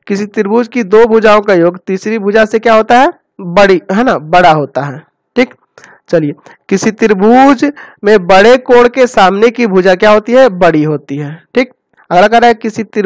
किसी त्रिभुज की दो भुजाओं का योग तीसरी भुजा से क्या होता है, बड़ी, है ना, बड़ा होता है। ठीक, चलिए, किसी त्रिभुज में बड़े कोण के सामने की भुजा क्या होती है, बड़ी होती है। ठीक, अगला कह रहा है किसी